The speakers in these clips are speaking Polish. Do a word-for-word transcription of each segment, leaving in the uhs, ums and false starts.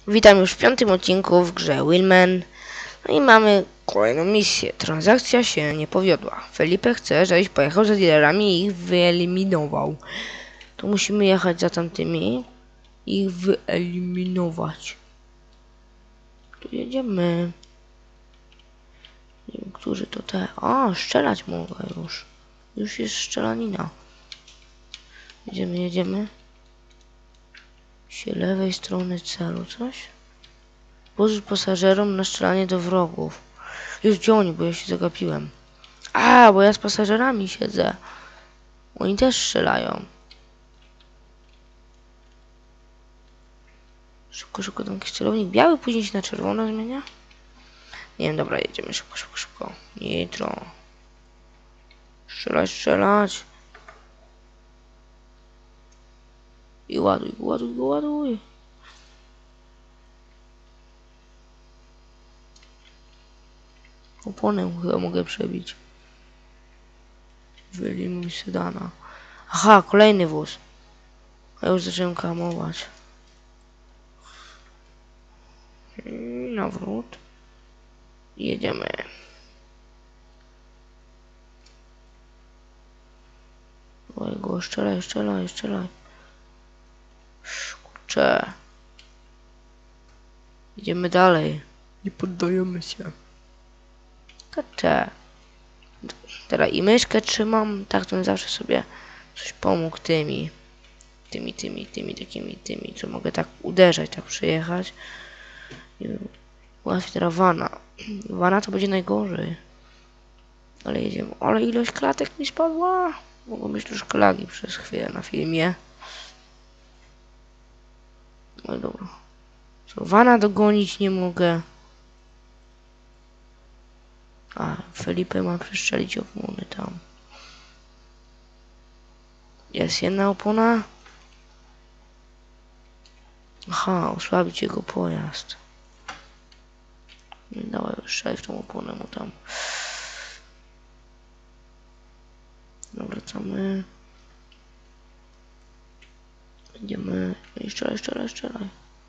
Witam już w piątym odcinku w grze Willman. No i mamy kolejną misję. Transakcja się nie powiodła. Felipe chce, żebyś pojechał za dealerami i ich wyeliminował. Tu musimy jechać za tamtymi i ich wyeliminować. Tu jedziemy. Nie wiem, którzy to te... A, strzelać mogę już. Już jest strzelanina. Jedziemy, jedziemy. Z lewej strony celu, coś? Pozwól pasażerom na strzelanie do wrogów. Już gdzie oni, bo ja się zagapiłem. A, bo ja z pasażerami siedzę. Oni też strzelają. Szybko, szybko, tam jakiś celownik biały, później się na czerwono zmienia. Nie wiem, dobra, jedziemy szybko, szybko, szybko. Nitro. Strzelać, strzelać. I ładuj, ładuj, ładuj. Oponę chyba mogę przebić. Wyelimuj sedana. Aha, kolejny wóz. Ja już zacząłem kamować. Nawrót. Jedziemy. Oj go, strzelaj, strzelaj, strzelaj. Kurczę. Idziemy dalej. Nie poddajemy się. Kurczę. Teraz i myszkę trzymam. Tak to zawsze sobie coś pomógł tymi. Tymi, tymi, tymi, takimi, tymi. Co mogę tak uderzać, tak przejechać. I łatwiej teraz wana. Wana to będzie najgorzej. Ale jedziemy. Ale ilość klatek mi spadła. Mogą być troszkę lagi przez chwilę na filmie. No dobra. Co, wana dogonić nie mogę. A, Felipe ma przestrzelić opony tam. Jest jedna opona. Aha, osłabić jego pojazd. Nie dawaj, strzelaj w tą oponę mu tam. No wracamy. Idziemy. I strzelaj, strzelaj, strzelaj.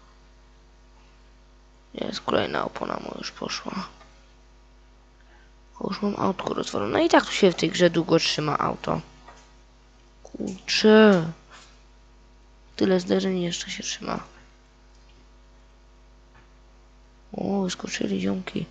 Jest kolejna opona mu już poszła. Już mam autko rozwalone. No i tak tu się w tej grze długo trzyma auto. Kurczę. Tyle zderzeń jeszcze się trzyma. O, wyskoczyli ziomki.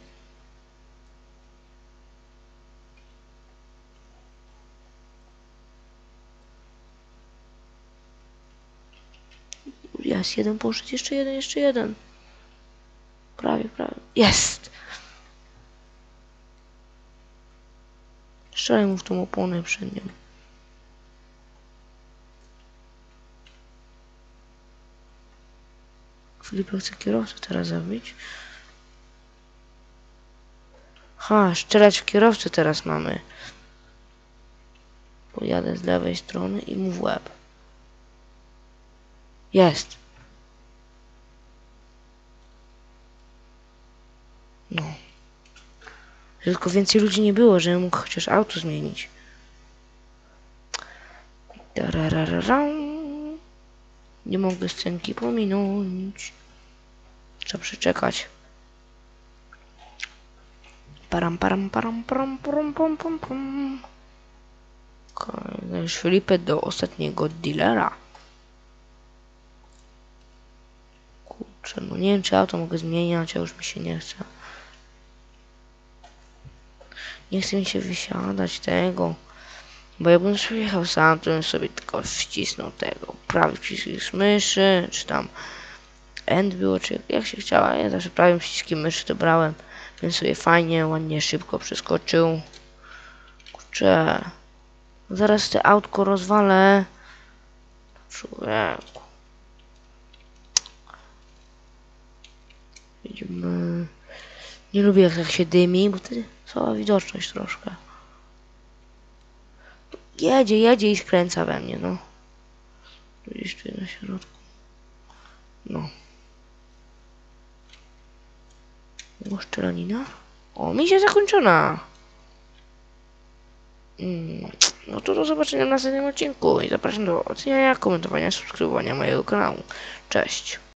Jest, jeden poszedł, jeszcze jeden, jeszcze jeden. Prawie, prawie. Jest! Strzelaj mu w tą oponę przed nią. Filipe chce kierowcę teraz zabić. Ha, strzelać w kierowcę teraz mamy. Pojadę z lewej strony i mu w łeb. Jest. No. Tylko więcej ludzi nie było, żebym mógł chociaż auto zmienić. Nie mogę scenki pominąć. Trzeba przeczekać. Param, param, param, param, param, pam, pam, pam. Już Felipe do ostatniego dealera. Kurczę, no nie wiem, czy auto mogę zmieniać, a już mi się nie chce. Nie chce mi się wysiadać tego. Bo jakbym sobie jechał sam, to bym sobie tylko wcisnął tego. Prawy przycisk myszy, czy tam end było, czy jak się chciała. Ja zawsze prawym przyciskiem myszy to brałem. Więc sobie fajnie, ładnie, szybko przeskoczył. Kurczę. Zaraz te autko rozwalę. Człowieku. Widzimy. Nie lubię jak tak się dymi, bo wtedy słaba widoczność troszkę. Jedzie, jedzie i skręca we mnie, no. Gdzieś tu na środku. No. O, szczelanina. O, misja zakończona. Mm, no to do zobaczenia w następnym odcinku i zapraszam do oceniania, komentowania, subskrybowania mojego kanału. Cześć.